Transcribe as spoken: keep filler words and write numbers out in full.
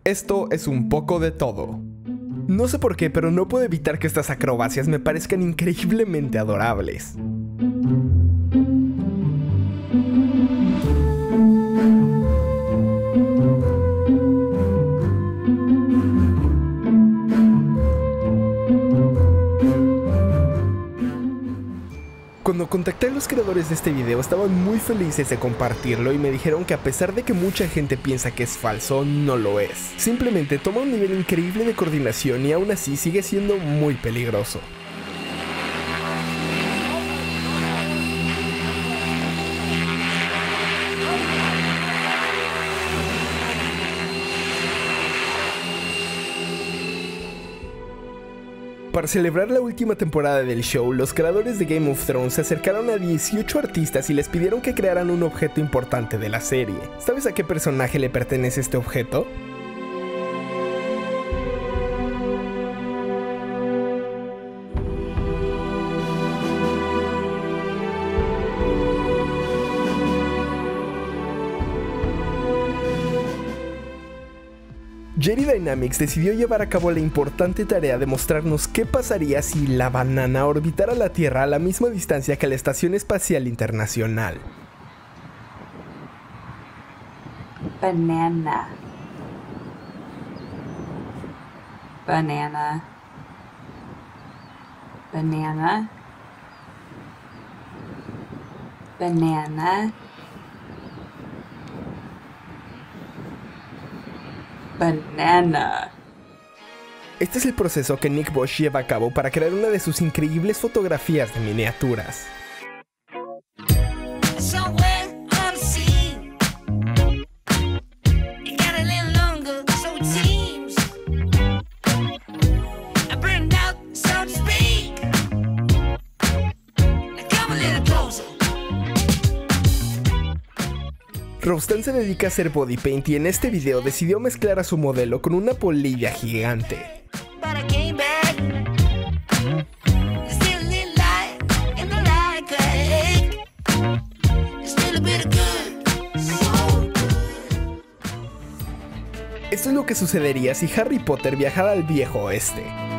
Esto es un poco de todo. No sé por qué, pero no puedo evitar que estas acrobacias me parezcan increíblemente adorables. Cuando contacté a los creadores de este video estaban muy felices de compartirlo y me dijeron que a pesar de que mucha gente piensa que es falso, no lo es. Simplemente toma un nivel increíble de coordinación y aún así sigue siendo muy peligroso. Para celebrar la última temporada del show, los creadores de Game of Thrones se acercaron a dieciocho artistas y les pidieron que crearan un objeto importante de la serie. ¿Sabes a qué personaje le pertenece este objeto? Jerry Dynamics decidió llevar a cabo la importante tarea de mostrarnos qué pasaría si la banana orbitara la Tierra a la misma distancia que la Estación Espacial Internacional. Banana. Banana. Banana. Banana. Banana. Este es el proceso que Nick Bosch lleva a cabo para crear una de sus increíbles fotografías de miniaturas. Roustan se dedica a hacer body paint y en este video decidió mezclar a su modelo con una polilla gigante. Esto es lo que sucedería si Harry Potter viajara al viejo oeste.